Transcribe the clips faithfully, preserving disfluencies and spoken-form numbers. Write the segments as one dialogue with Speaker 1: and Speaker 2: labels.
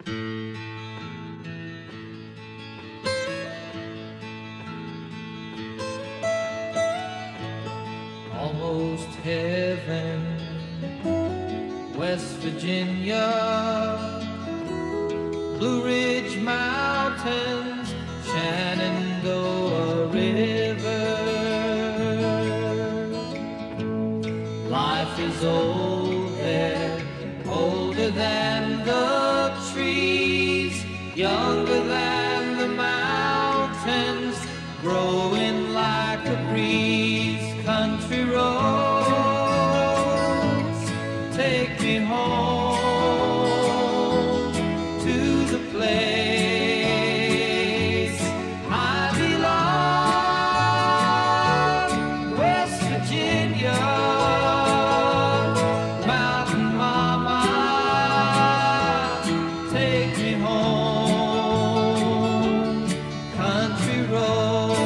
Speaker 1: Almost heaven, West Virginia, Blue Ridge Mountains, Shenandoah River. Life is old there, older than the trees, younger than the mountains, growing like a breeze. Country roads, take me home to the place I belong, West Virginia, Mountain Mama, take me home, country roads.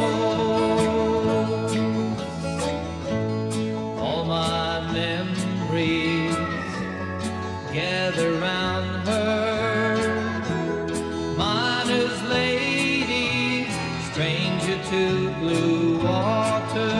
Speaker 1: Gather round her, miner's lady, stranger to blue water.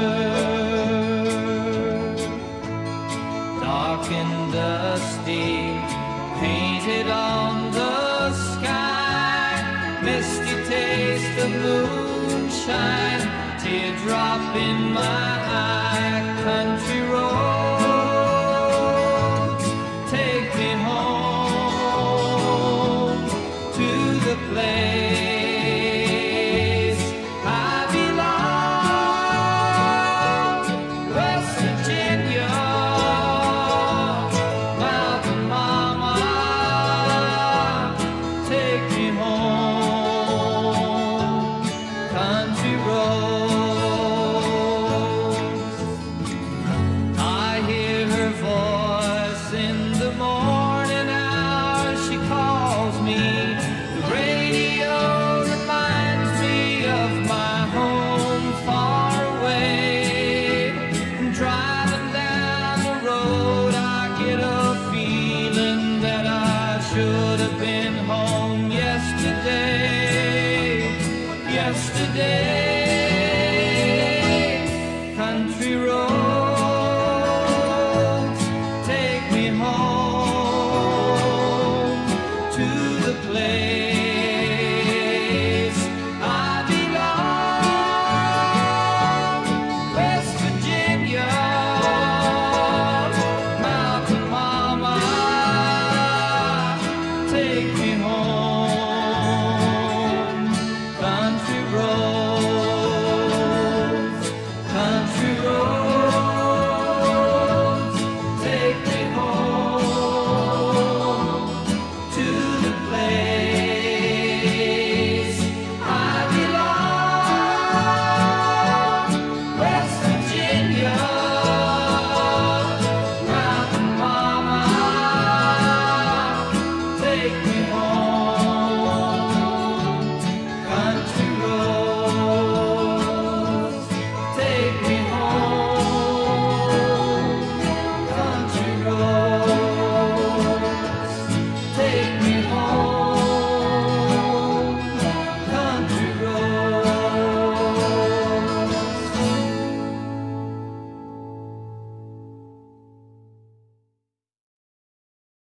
Speaker 1: Dark and dusty, painted on the sky, misty taste of moonshine, teardrop in my eye. Country roads, take me home to the place I belong, West Virginia, Mountain Mama, take me home, country roads. I hear her voice in the morning hours, she calls me. The radio reminds me of my home far away. Driving down the road, I get a feeling that I should have been home yesterday, yesterday. Country roads, take me home to the place I belong, West Virginia, Mountain Mama, take me home.